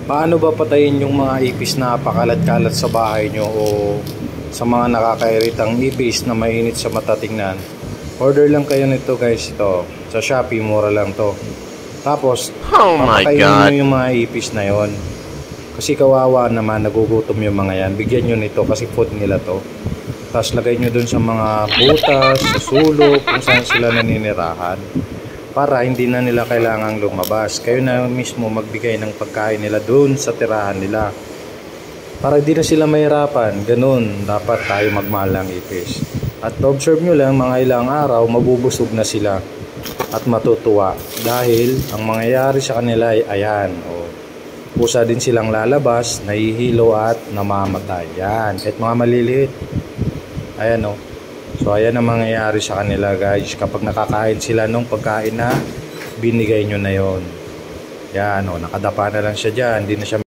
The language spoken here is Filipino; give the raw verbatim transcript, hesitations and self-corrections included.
Paano ba patayin yung mga ipis na pakalat-kalat sa bahay nyo o sa mga nakakairitang ipis na mainit sa mata tingnan? Order lang kayo nito guys, ito sa Shopee, mura lang to. Tapos Oh my papatayin God. nyo yung mga ipis na yon. Kasi kawawa naman, nagugutom yung mga yan. Bigyan nyo nito kasi food nila to. Tapos lagay nyo dun sa mga butas, sa sulok, kung saan sila naninirahan, para hindi na nila kailangang lumabas. Kayo na mismo magbigay ng pagkain nila dun sa tirahan nila, para hindi na sila mahirapan. Ganun dapat tayo magmahal ng ipis. At observe nyo lang, mga ilang araw mabubusog na sila at matutuwa, dahil ang mangyayari sa kanila ay ayan, o pusa din silang lalabas, nahihilo at namamatay. Yan, at mga maliliit, ayan o. So ayan ang mangyayari sa kanila guys, kapag nakakain sila nung pagkain na binigay nyo na yon. Yan o, nakadapa na lang siya dyan, hindi na siya